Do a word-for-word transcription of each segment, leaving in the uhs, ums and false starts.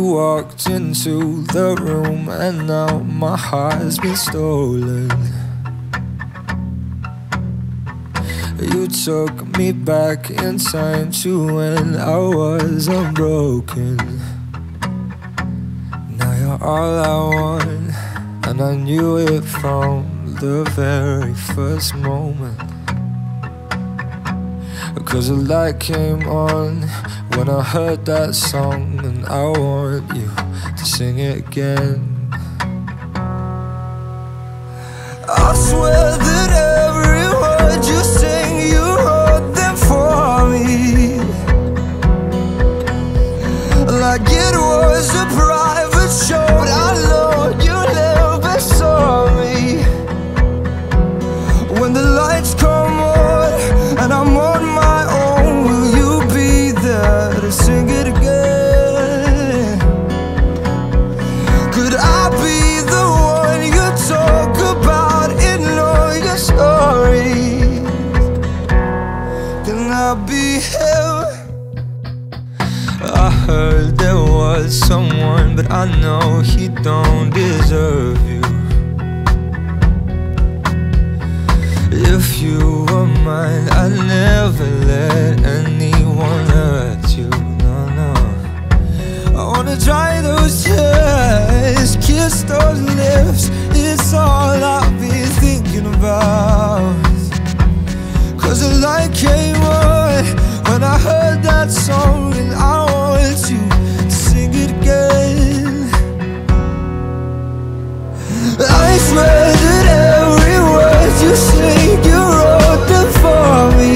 walked into the room and now my heart has been stolen. You took me back in time to when I was unbroken. Now you're all I want, and I knew it from the very first moment. Cause the light came on when I heard that song, and I want you to sing it again. I swear that every word you sing, you wrote them for me, like it was a private show. But I know you never saw me. When the lights come on and I'm on my own, will you be there to sing it again? Could I be the one you talk about in all your stories? Can I be him? I heard there was someone, but I know he don't deserve you. If you were mine, I'd never let anyone hurt you. No, no. I wanna dry those tears, kiss those lips. It's all I've been thinking about. Cause the light came on when I heard that song, and I want you to sing it again. I swear that every word you sing, you wrote them for me,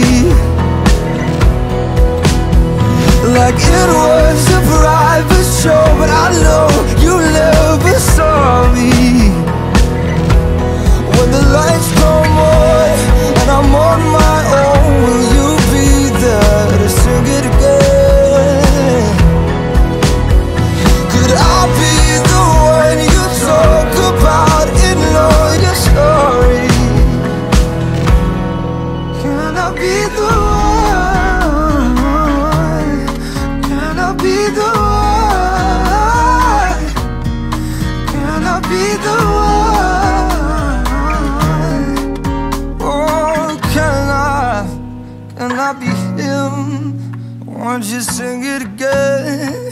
like it was a private show. But I know you never saw me. When the lights come on and I'm on my own, will you be there to sing it again? Could I be the one you talk about in all your stories? Can I be the one? Can I be the one? Can I be the one? Oh, can I? Can I be him? Won't you sing it again?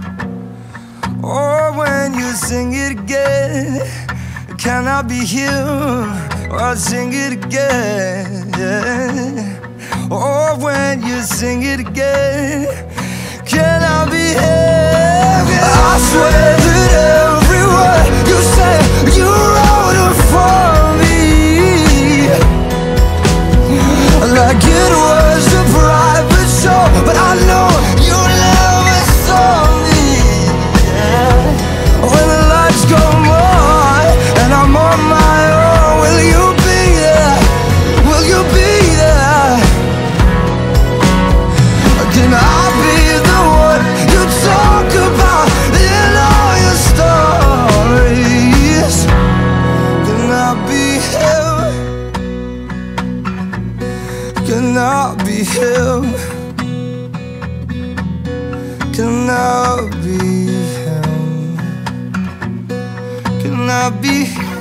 Or when you sing it again, can I be him? Or sing it again, yeah. Or when you sing it again, can I be him? I swear that every word you say, you wrote it for me, like it was a private show. But I know you never saw me. When the lights come on and I'm on my own, will you be there? Will you be there? Can I be the one you talk about in all your stories? Can I be him? Can I be him? Can I be him? Can I be